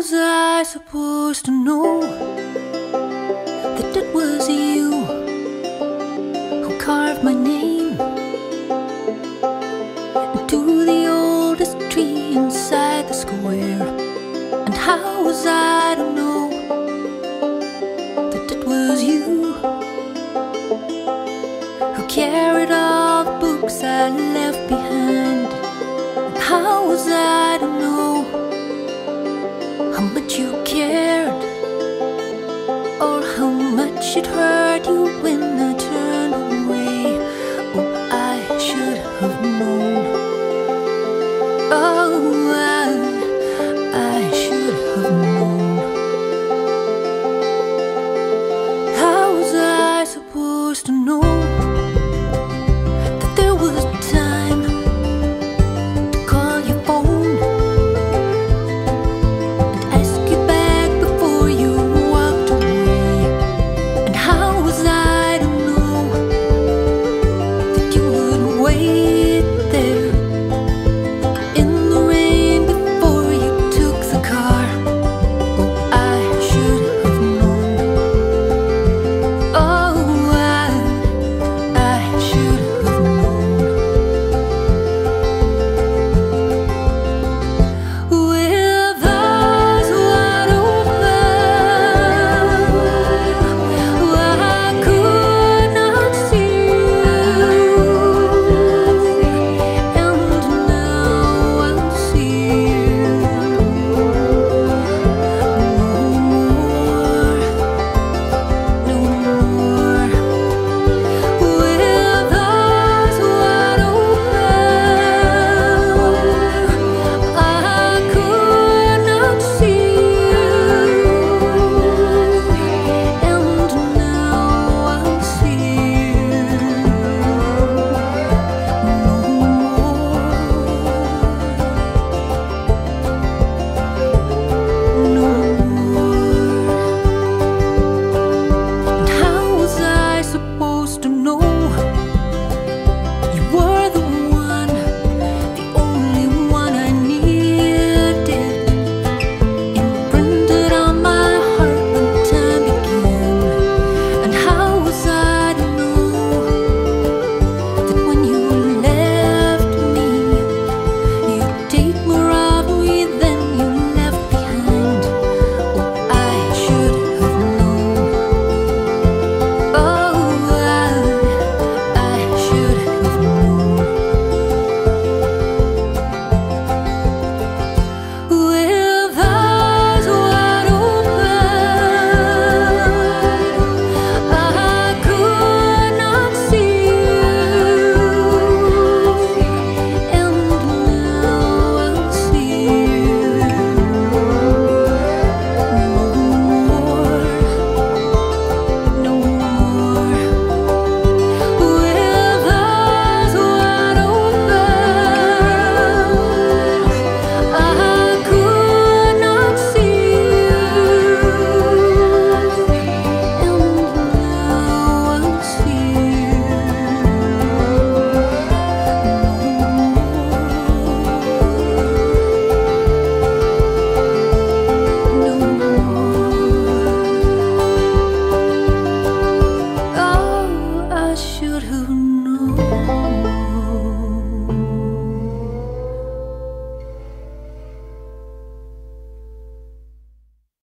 was I supposed to know that it was you who carved my name into the oldest tree inside the square? And how was I to know that it was you who carried all the books I left behind? And how was I to know how much you cared, or how much it hurt you when